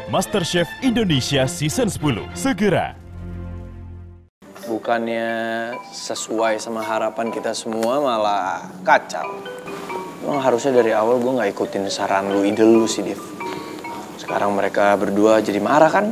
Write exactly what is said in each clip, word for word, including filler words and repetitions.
MasterChef Indonesia Season sepuluh. Segera. Bukannya sesuai sama harapan kita semua, malah kacau. Emang harusnya dari awal gue gak ikutin saran lu, ide lu sih, Div. Sekarang mereka berdua jadi marah kan?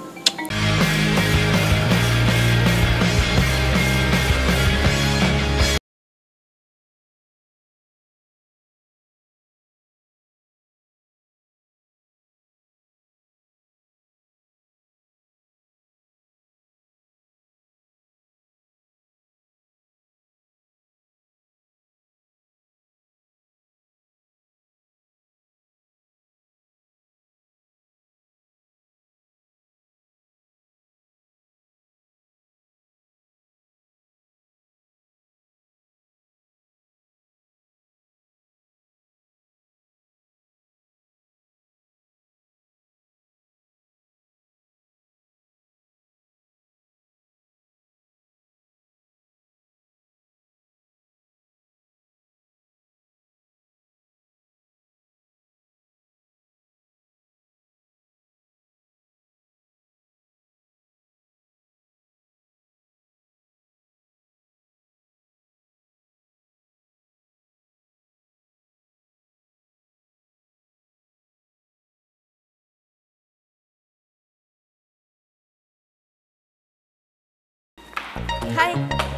Hai.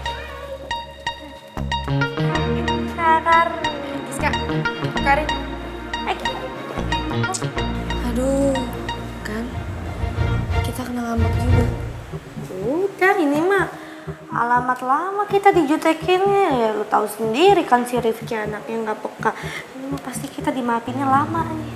Kakar, Giska, Karin. Hai. Aduh, kan kita kena ngambek juga. Udah, ini mah alamat lama kita dijutekinnya. Ya lu tahu sendiri kan si Rifki anaknya nggak peka. Ini mah pasti kita dimaafinnya lama nih.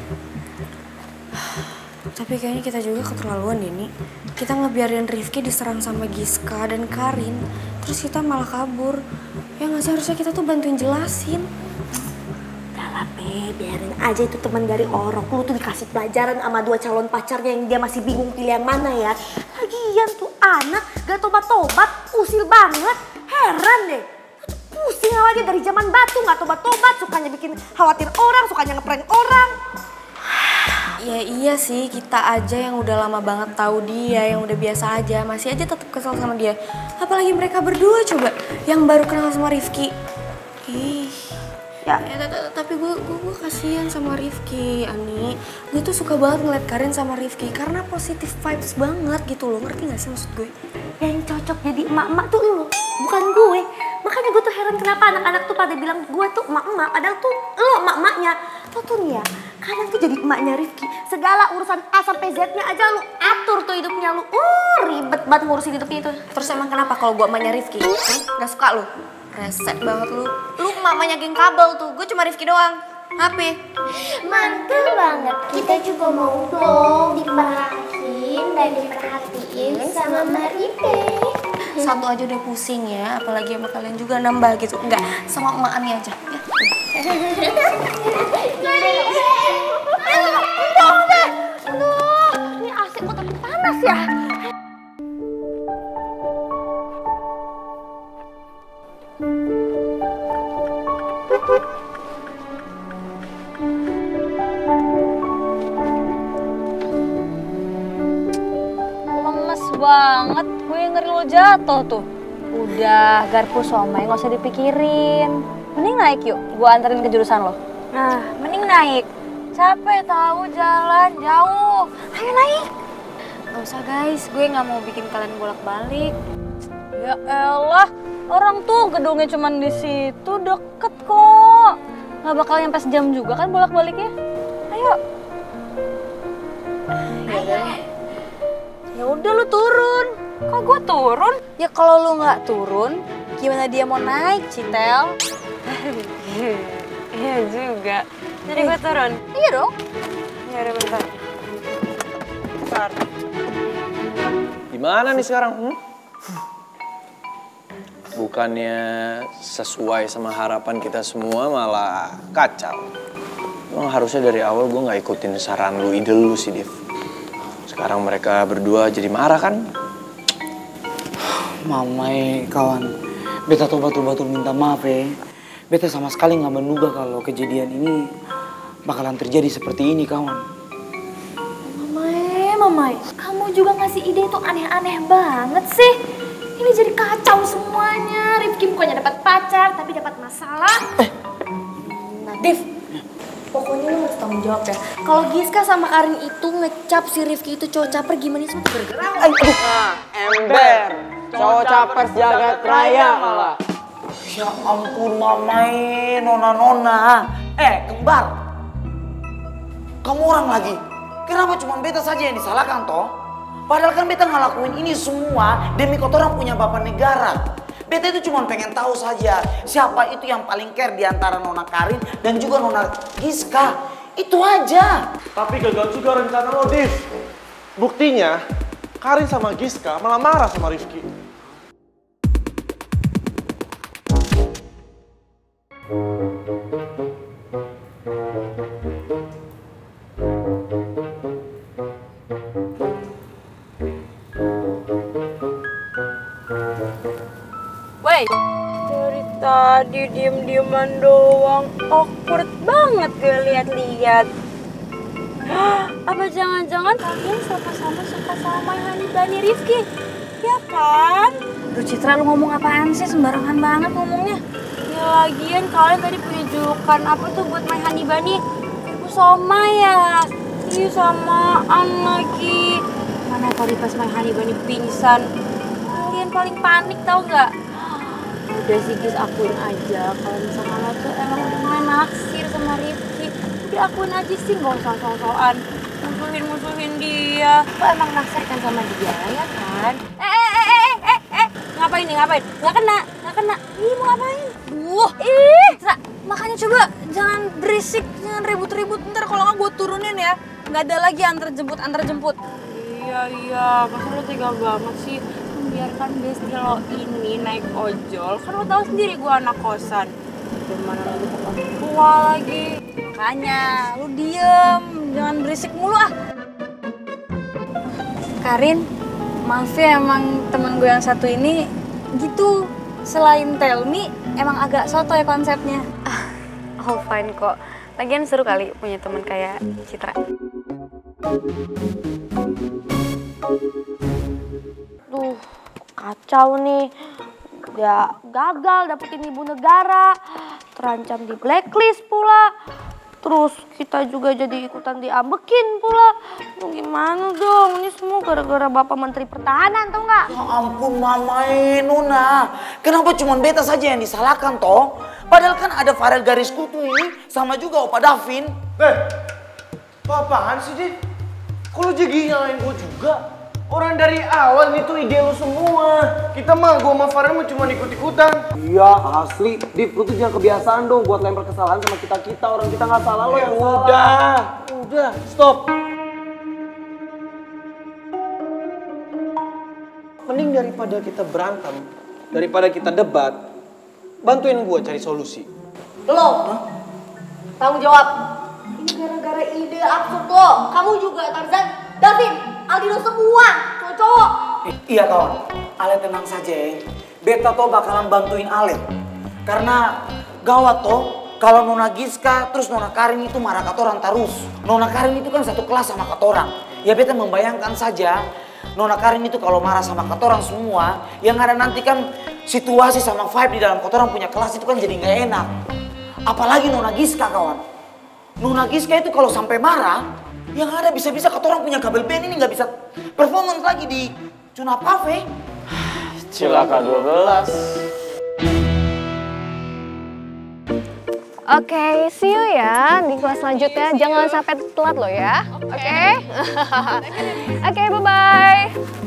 Tapi kayaknya kita juga keterlaluan deh nih. Kita ngebiarin Rifki diserang sama Giska dan Karin, terus kita malah kabur. Ya nggak sih, harusnya kita tuh bantuin jelasin. Udah lah, Pe, biarin aja itu teman dari Orok. Lu tuh dikasih pelajaran sama dua calon pacarnya yang dia masih bingung pilih yang mana ya. Lagian tuh anak gak tobat-tobat, usil banget. Heran deh. Lu tuh pusing sama dia dari zaman batu, gak tobat-tobat, sukanya bikin khawatir orang, sukanya ngeprank orang. Ya iya sih, kita aja yang udah lama banget tahu dia, yang udah biasa aja, masih aja tetap kesel sama dia. Apalagi mereka berdua coba, yang baru kenal sama Rifki. Ih, ya, ya tapi gue gue gue kasihan sama Rifki, Ani. Gue tuh suka banget ngeliat Karin sama Rifki karena positif vibes banget gitu loh, ngerti gak sih maksud gue? Yang cocok jadi emak-emak tuh lu, bukan gue. Makanya gue tuh heran kenapa anak-anak tuh pada bilang gue tuh emak-emak, padahal tuh lo emak-emaknya. Lo tuh nih ya, kadang tuh jadi emaknya Rifki. Segala urusan A sampai Z-nya aja lu atur tuh hidupnya lu. Uh, ribet banget ngurusin hidupnya itu. Terus emang kenapa kalau gue emaknya Rifki? Hmm? Gak suka lu? Reset banget lu. Lu mamanya geng kabel tuh, gue cuma Rifki doang. H P. Mantul banget. Kita juga mau dong dimarahin dan diperhatiin sama Mbak Ripe. Satu aja udah pusing ya, apalagi sama kalian juga nambah gitu. Enggak, sama emak Ani aja. Ya. Ini A C kok tapi panas ya? Lemes banget, gue ngeri lo jatuh tuh. Udah, garpu somai nggak usah dipikirin. Mending naik yuk, gue anterin ke jurusan lo. Nah, mending naik. Capek tahu jalan jauh. Ayo naik. Gak usah guys, gue nggak mau bikin kalian bolak-balik. Ya elah, orang tuh gedungnya cuman di situ, deket kok. Nggak bakal nyampe sejam juga kan bolak-baliknya. Ayo. Ya udah lu turun. Kok gue turun? Ya kalau lu nggak turun, gimana dia mau naik, Citel? Iya juga. Jadi gue turun? Iya dong. Ya udah bentar. Bentar. Gimana nih sekarang? Hmm? Bukannya sesuai sama harapan kita semua, malah kacau. Emang harusnya dari awal gue gak ikutin saran lu, ide lu sih, Div. Sekarang mereka berdua jadi marah kan? Mamai kawan, beta tuh batul-batul minta maaf ya. Beta sama sekali nggak menduga kalau kejadian ini bakalan terjadi seperti ini kawan. Mamai, Mamai, kamu juga ngasih ide itu aneh-aneh banget sih. Ini jadi kacau semuanya. Rifki bukannya dapat pacar, tapi dapat masalah. Eh. Nah, Div, pokoknya lu harus tanggung jawab ya. Kalau Giska sama Karin itu ngecap si Rifki itu cowok caper, gimana sih? Gara-gara. Nah, ember. Cowok caper jagat raya malah. Ya ampun Mamai, nona-nona. Eh, kembar. Kamu orang lagi. Kenapa cuma beta saja yang disalahkan toh? Padahal kan beta ngelakuin ini semua demi kotoran punya bapak negara. Beta itu cuma pengen tahu saja siapa itu yang paling care di antara Nona Karin dan juga Nona Giska. Itu aja. Tapi gagal juga rencana lo, Div. Buktinya, Karin sama Giska malah marah sama Rifki. Wey, dari tadi diem-dieman doang, awkward banget gue lihat-lihat. Apa jangan-jangan kalian sama-sama suka sama Hani Bani Rifki? Ya kan? Duh Citra, lu ngomong apaan sih? Sembarangan banget ngomongnya. Ya lagian kalian tadi punya julukan apa tuh buat main Hani Bani? Ibu Soma ya? Iya samaan lagi. Mana tadi pas main Hani Bani pingsan. Kalian paling panik tau gak? Udah sih Gis, akuin aja kalau misalkan lo tuh emang udah mulai naksir sama Rifki. Udah akuin aja sih, gak usah so-soan musuhin-musuhin dia. Lo emang naksir kan sama dia, ya kan? Eh, eh, eh, eh, eh, eh, ngapain nih, ngapain? Gak kena, gak kena. Ih, mau ngapain? Duh, ih, Citra, makanya coba jangan berisik, jangan ribut-ribut. Ntar kalau nggak gue turunin ya, nggak ada lagi antar jemput, antar jemput. Iya, iya, masa lo tega banget sih? Biarkan bestie lo ini naik ojol, kan lo tau sendiri gue anak kosan. Gimana lagi tempat tua lagi. Makanya lu diem, jangan berisik mulu ah. Karin, maaf ya emang temen gue yang satu ini gitu. Selain tell me, emang agak soto ya konsepnya. Ah, all fine kok. Lagian seru kali punya temen kayak Citra. Duh, kacau nih. Dia gagal dapetin ibu negara, terancam di blacklist pula. Terus kita juga jadi ikutan diambekin pula. Mau gimana dong? Ini semua gara-gara Bapak Menteri Pertahanan, tau nggak? Ya ampun Mamai, Nona. Kenapa cuma beta saja yang disalahkan toh? Padahal kan ada Farel garis kutu ini sama juga Opa Davin. Eh, apa-apaan sih, Di? Kok lu jadi nyalain gue juga? Orang dari awal itu ide lu semua. Kita mah, gue sama Farel mah cuma ikut-ikutan. Iya, asli. Div, lu tuh jangan kebiasaan dong buat lempar kesalahan sama kita-kita. Orang kita nggak salah, lo yang salah. Udah, udah, stop. Mending daripada kita berantem, daripada kita debat, bantuin gue cari solusi. Lo, tanggung jawab. Ini gara-gara ide absurd lo. Kamu juga, Tarzan, Davin, Aldino semua, cowok-cowok. Eh, iya kawan, Ale tenang saja ya. Beta toh bakalan bantuin Ale. Karena gawat toh, kalau Nona Giska terus Nona Karin itu marah katoran terus. Nona Karin itu kan satu kelas sama katoran. Ya beta membayangkan saja, Nona Karin itu kalau marah sama katoran semua, yang ada nanti kan situasi sama vibe di dalam katoran punya kelas itu kan jadi nggak enak. Apalagi Nona Giska kawan. Nona Giska itu kalau sampai marah, yang ada bisa-bisa katoran punya kabel band ini nggak bisa performance lagi di Cuna Cafe. Cilaka dua belas. Oke, okay, see you ya di kelas selanjutnya. Jangan sampai telat lo ya. Oke. Okay? Oke, okay, bye-bye.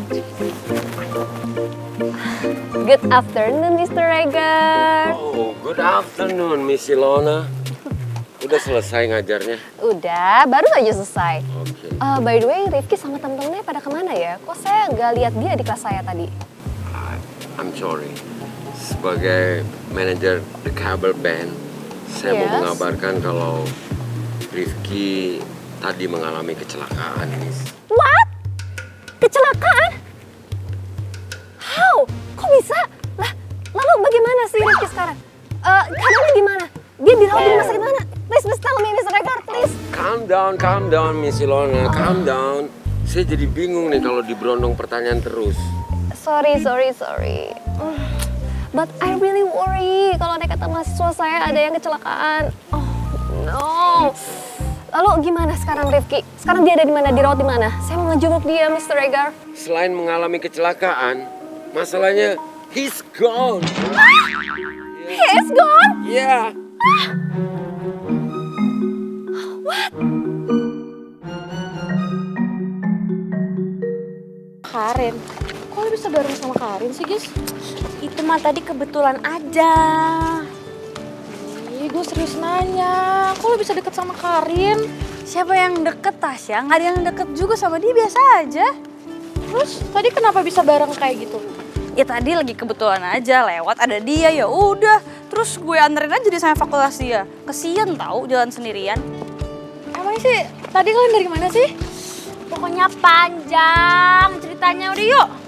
Good afternoon, mister Regar. Oh, good afternoon, Miss Ilona. Udah selesai ngajarnya? Udah, baru aja selesai. Oke. Okay. Uh, by the way, Rifki sama temen-temennya pada kemana ya? Kok saya nggak lihat dia di kelas saya tadi? I, I'm sorry. Sebagai manajer The Cable Band, saya yes. mau mengabarkan kalau Rifki tadi mengalami kecelakaan, Miss. What? Kecelakaan? How? Kok bisa? Lah, lalu bagaimana sih Rifki sekarang? Uh, keadaannya gimana? Dia dirawat di rumah sakit mana? Please, please tell me, mister Regar, please. Calm down, calm down, Miss Ilona, calm down. Saya jadi bingung nih kalau diberondong pertanyaan terus. Sorry, sorry, sorry. Mm, But I really worry kalau naik kata mahasiswa saya ada yang kecelakaan. Oh no. Lalu gimana sekarang Rifki? Sekarang dia ada di mana? Dirawat di mana? Saya mau ngejenguk dia, mister Regar. Selain mengalami kecelakaan, masalahnya he's gone. He's gone? Yeah. What? Karin, kok lo bisa bareng sama Karin sih, guys? Itu mah tadi kebetulan aja. Ih, gue serius nanya, kok lo bisa deket sama Karin? Siapa yang deket, Tasya? Nggak ada yang deket juga sama dia, biasa aja. Terus tadi kenapa bisa bareng kayak gitu? Ya tadi lagi kebetulan aja lewat ada dia, ya udah. Terus gue anterin aja di sama fakultas dia. Kesian tau jalan sendirian. Emang sih, tadi kalian dari mana sih? Pokoknya panjang ceritanya, udah yuk.